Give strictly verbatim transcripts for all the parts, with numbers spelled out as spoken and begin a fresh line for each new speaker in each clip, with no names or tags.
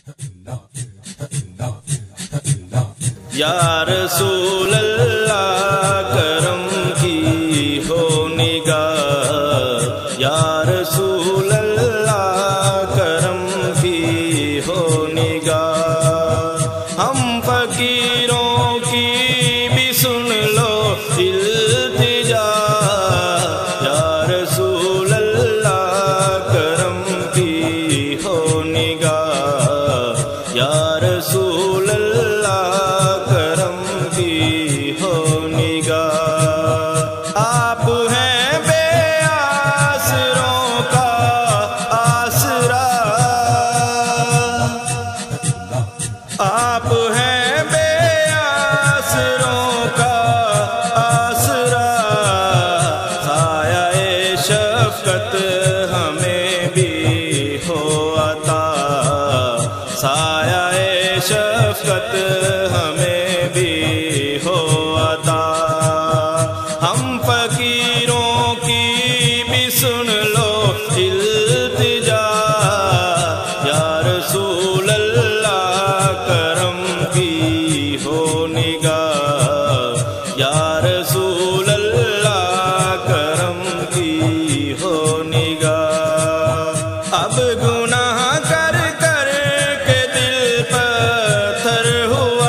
یا رسول اللہ کرم کی ہو نگاہ، یا رسول اللہ کرم کی ہو نگاہ، ہم فقیروں کی بھی سن لو التجا، یا رسول اللہ کرم کی ہو نگاہ، یا رسول اللہ کرم کی ہو نگاہ، آپ ہیں بے آسروں کا آسرا، آپ ہیں بے آسروں کا آسرا، سایہ شفقت ہمیں بھی ہو عطا، سایہ شفقت ہمیں بھی ہو عطا، ہم فقیروں کی بھی سن لو التجا، یا رسول اللہ کرم کی ہو نگاہ، یا رسول اللہ کرم کی ہو نگاہ، اب گناہ کر کر کے دل پتھر ہوا،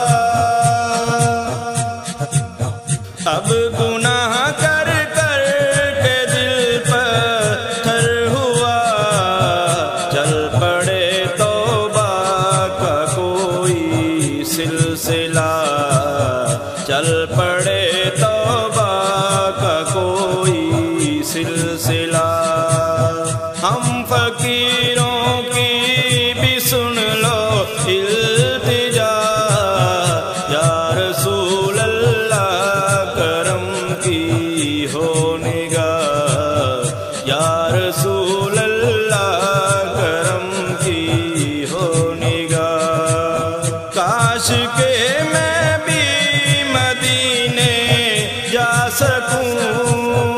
اب گناہ کر کر کے دل پتھر ہوا، چل پڑے توبہ کا کوئی سلسلہ، چل پڑے توبہ کا کوئی سلسلہ، ہم فقیروں کی بھی سن لو التجا، یا رسول اللہ کرم کی ہو نگاہ، یا رسول اللہ کرم کی ہو نگاہ، کاش کہ میں بھی مدینے جا سکوں،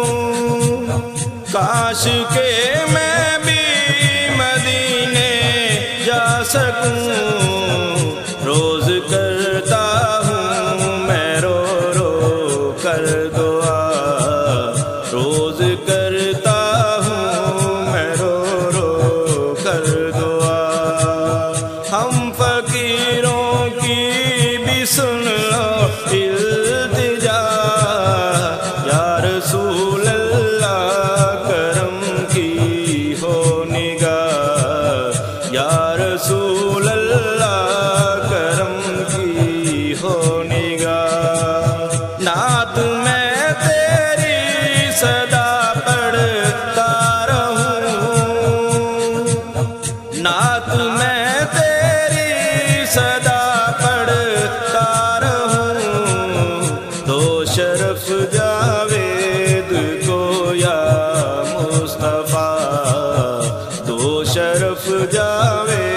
کاش کہ میں بھی مدینے جا سکوں، روز کرتا ہوں میں رو رو کر دعا، روز کرتا ہوں میں رو رو کر دعا، ہم فقیروں کی بھی سن لو التجا، یا رسول اللہ کرم کی ہو نگاہ، یا رسول اللہ کرم کی ہو نگاہ، نعت میں تیری صدا پڑھتا رہوں، نعت میں تیری صدا پڑھتا رہوں، تو شرف جاوید کو یا مصطفیٰ، تو شرف جاوید